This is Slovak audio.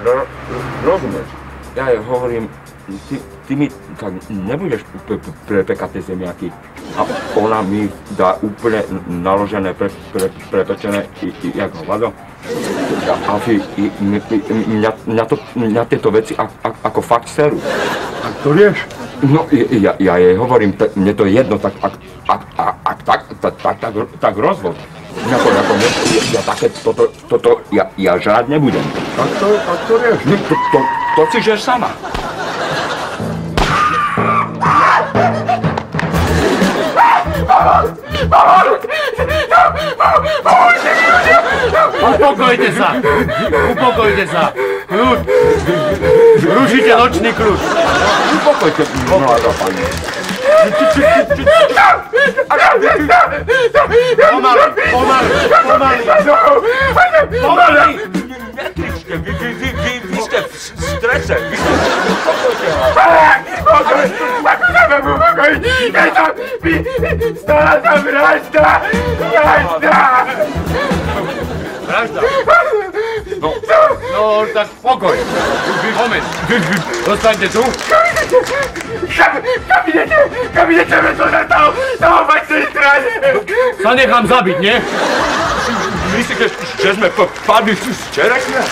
Rozumieš? Ja jej hovorím, ty mi tak nebudeš prepekať tie zemiaky. A ona mi dá úplne naložené, prepečené, jak hovado. A mňa tieto veci ako fakt serú. A to vieš? No, ja jej hovorím, mne to je jedno, tak rozvod. Ja toto žrať nebudem. Tak to vieš? To si žeš sama. Upokojte sa. Kľud. Rušite nočný kľud. Upokojte, mladá pani. Pomaly. Nekričte, vy ste v strese. Stala sa vražda! Vražda? No, tak pokoj. Moment. Zostaňte tu. Kabinete vedľa na toho opačnej strane! Sa nechám zabiť, nie? Myslíte, že sme padli z čerešne?